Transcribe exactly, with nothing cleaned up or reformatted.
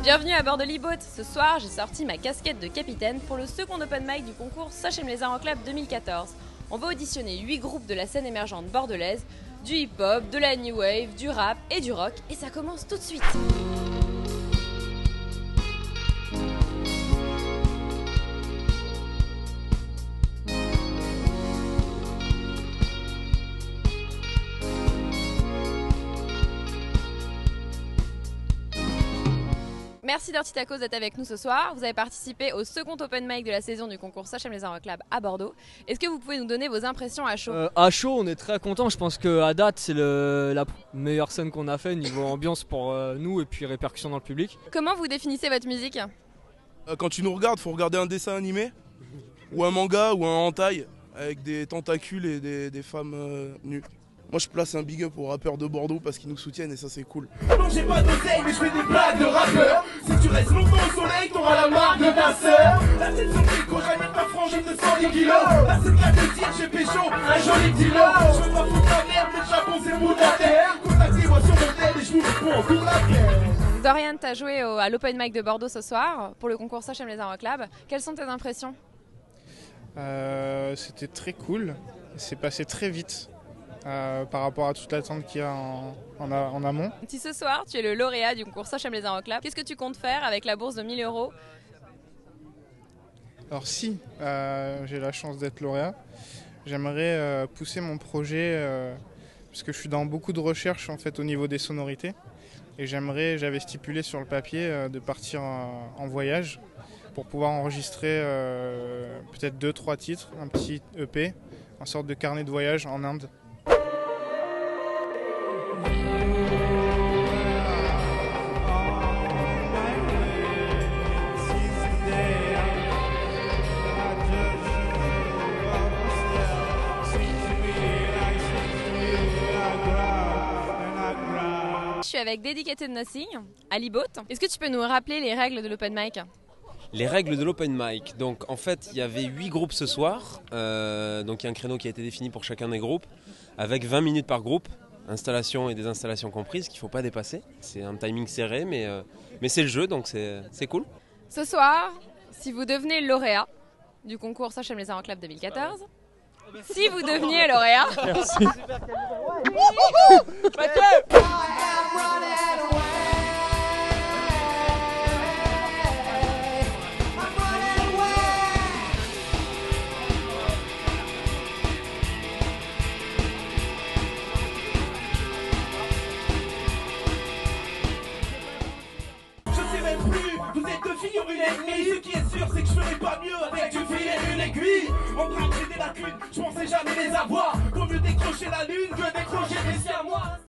Bienvenue à bord de l'e-boat. Ce soir, j'ai sorti ma casquette de capitaine pour le second open mic du concours Sosh Aime les Arts en Club deux mille quatorze. On va auditionner huit groupes de la scène émergente bordelaise, du hip-hop, de la new wave, du rap et du rock, et ça commence tout de suite. Merci Dirty Tacos d'être avec nous ce soir. Vous avez participé au second open mic de la saison du concours Sosh Aime les Arts Club à Bordeaux. Est-ce que vous pouvez nous donner vos impressions à chaud? euh, À chaud, on est très content. Je pense qu'à date, c'est le, la meilleure scène qu'on a fait niveau ambiance pour euh, nous et puis répercussion dans le public. Comment vous définissez votre musique? euh, Quand tu nous regardes, faut regarder un dessin animé ou un manga ou un hentai avec des tentacules et des, des femmes euh, nues. Moi je place un big up aux rappeurs de Bordeaux parce qu'ils nous soutiennent et ça c'est cool. Non j'ai pas d'oseille mais je fais des blagues de rappeur. Si tu restes longtemps au soleil t'auras la marque de ta sœur. La tête sur le frigo, j'amène ta frangine de cent dix kilos. Là c'est le cas de dire j'ai pécho un joli kilo. Je veux pas foutre la merde mais le Japon c'est le bout de la terre. Contactez-moi sur mon tel et je vous réponds en toute la terre. Dorian, t'as joué au, à l'open mic de Bordeaux ce soir pour le concours Sosh Aime les Arts Club. Quelles sont tes impressions? euh, C'était très cool, c'est passé très vite. Euh, par rapport à toute l'attente qu'il y a en, en, en amont. Si ce soir tu es le lauréat du concours Sosh Aime les Arts Club, qu'est-ce que tu comptes faire avec la bourse de mille euros? Alors si euh, j'ai la chance d'être lauréat, j'aimerais euh, pousser mon projet euh, parce que je suis dans beaucoup de recherches en fait au niveau des sonorités et j'aimerais, j'avais stipulé sur le papier euh, de partir en, en voyage pour pouvoir enregistrer euh, peut-être deux trois titres, un petit E P, en sorte de carnet de voyage en Inde. Je suis avec Dedicated Nothing à l'e-boat. Est-ce que tu peux nous rappeler les règles de l'open mic? Les règles de l'open mic. Donc en fait, il y avait huit groupes ce soir. Euh, donc il y a un créneau qui a été défini pour chacun des groupes, avec vingt minutes par groupe, installation et désinstallation comprises, qu'il ne faut pas dépasser. C'est un timing serré, mais, euh, mais c'est le jeu, donc c'est cool. Ce soir, si vous devenez lauréat du concours Sosh Aime les Arts Club deux mille quatorze, si vous deveniez lauréat, Merci. Vous êtes deux filles ou une ennemie. Ce qui est sûr c'est que je ferai pas mieux avec une fille et une aiguille. En train de j'ai des lacunes, je pensais jamais les avoir. Vaut mieux décrocher la lune que décrocher des siens à moi.